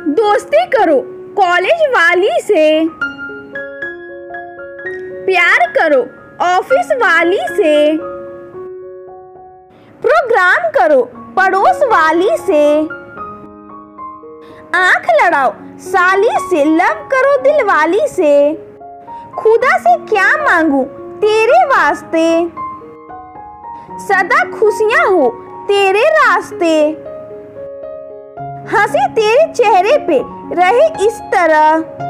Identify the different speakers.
Speaker 1: दोस्ती करो कॉलेज वाली से, प्यार करो ऑफिस वाली से, प्रोग्राम करो पड़ोस वाली से, आंख लड़ाओ साली से, लव करो दिल वाली से, खुदा से क्या मांगू तेरे वास्ते, सदा खुशियां हो तेरे रास्ते, हंसी तेरे चेहरे पे रहे इस तरह।